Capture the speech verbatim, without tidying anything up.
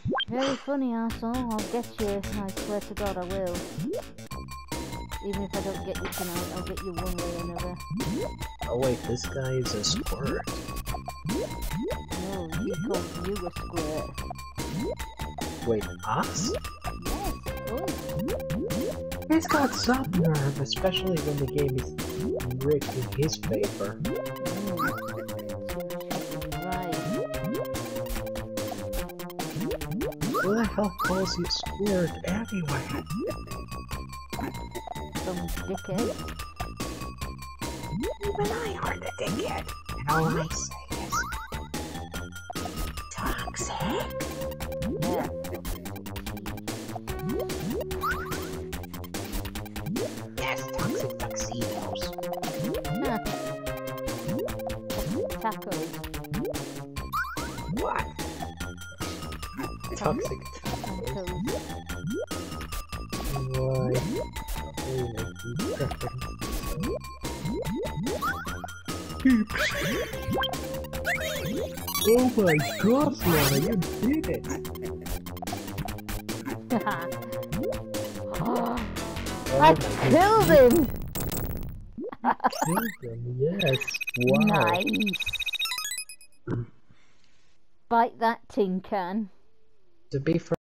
Very funny, arsehole. I'll get you. I swear to God I will. Even if I don't get you tonight, I'll get you one way or another. Oh wait, this guy is a squirt. No, he called you a squirt. Wait, us? Yes, oh. He's got some nerve, especially when the game is rigged in his favor. Mm. Right. Who the hell calls you squirt anyway? Some dickhead. Even I are the dickhead, and all I say is toxic. Yeah. Yes, toxic tuxedos. Huh. Tacos. What? Toxic Tacos. Why? Oh my god, Lana, you did it! Oh, Oh I my killed him! Killed him, yes. Wow. Nice. Bite that tin can. To be fair,